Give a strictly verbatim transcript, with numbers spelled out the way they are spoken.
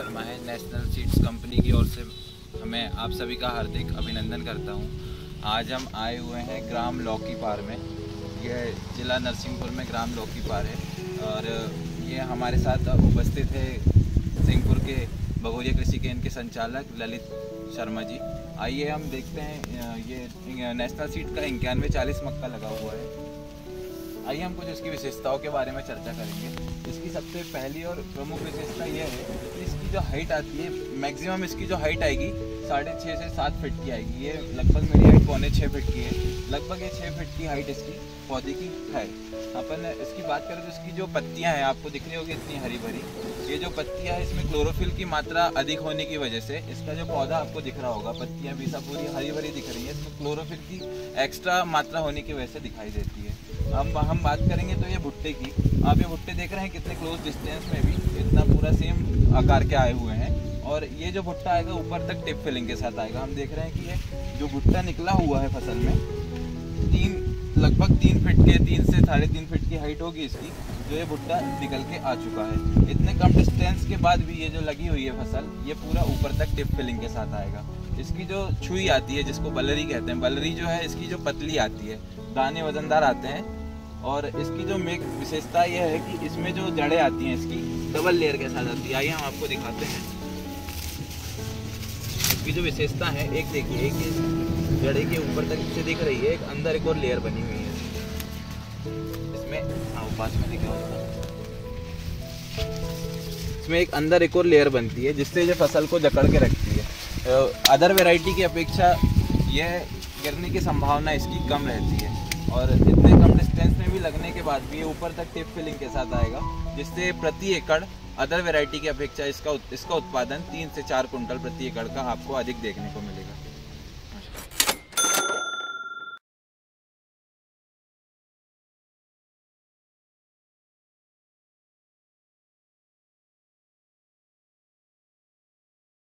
शर्मा है। National seeds company की ओर से मैं आप सभी का हार्दिक अभिनंदन करता हूं। आज हम आए हुए हैं ग्राम लौकीपार में। यह जिला नरसिंहपुर में ग्राम लौकीपार है और ये हमारे साथ उपस्थित है सिंहपुर के भगोरिया कृषि केंद्र के संचालक ललित शर्मा जी। आइए हम देखते हैं, ये नेशनल सीड का इक्यानवे चालीस मक्का लगा हुआ है। आइए हम कुछ उसकी विशेषताओं के बारे में चर्चा करेंगे। इसकी सबसे पहली और प्रमुख विशेषता यह है कि इसकी जो हाइट आती है, मैक्सिमम इसकी जो हाइट आएगी साढ़े छः से सात फीट की आएगी। ये लगभग मेरी हाइट पौने छः फीट की है। लगभग ये छः फीट की हाइट इसकी पौधे की है। अपन इसकी बात करें तो इसकी जो पत्तियां हैं आपको दिख रही होगी इतनी हरी भरी। ये जो पत्तियां है इसमें क्लोरोफिल की मात्रा अधिक होने की वजह से इसका जो पौधा आपको दिख रहा होगा, पत्तियां भी सब पूरी हरी भरी दिख रही है। इसमें क्लोरोफिल की एक्स्ट्रा मात्रा होने की वजह से दिखाई देती है। अब हम बात करेंगे तो ये भुट्टे की। आप ये भुट्टे देख रहे हैं कितने क्लोज डिस्टेंस में भी इतना पूरा सेम आकार के आए हुए हैं। और ये जो भुट्टा आएगा ऊपर तक टिप फिलिंग के साथ आएगा। हम देख रहे हैं कि ये जो भुट्टा निकला हुआ है फसल में तीन लगभग तीन फीट के तीन से साढ़े तीन फीट की हाइट होगी इसकी, जो ये भुट्टा निकल के आ चुका है। इतने कम डिस्टेंस के बाद भी ये जो लगी हुई है फसल, ये पूरा ऊपर तक टिप फिलिंग के साथ आएगा। इसकी जो छुई आती है जिसको बलरी कहते हैं, बलरी जो है इसकी जो पतली आती है, दाने वजनदार आते हैं। और इसकी जो मेक विशेषता ये है कि इसमें जो जड़ें आती हैं इसकी डबल लेयर के साथ आती है। आइए हम आपको दिखाते हैं इसकी जो विशेषता है। एक देखिए, एक जड़े के ऊपर तक से दिख रही है, एक अंदर एक और लेयर बनी हुई है इसमें। हाँ, पास में दिखा इसमें एक अंदर एक और लेयर बनती है जिससे ये फसल को जकड़ के रखती है। अदर वैरायटी की अपेक्षा यह गिरने की संभावना इसकी कम रहती है और इतने कम डिस्टेंस में भी लगने के बाद भी ये ऊपर तक टिप फिलिंग के साथ आएगा, जिससे प्रति एकड़ अदर वैरायटी की अपेक्षा इसका इसका उत्पादन तीन से चार कुंटल प्रति एकड़ का आपको अधिक देखने को मिलेगा।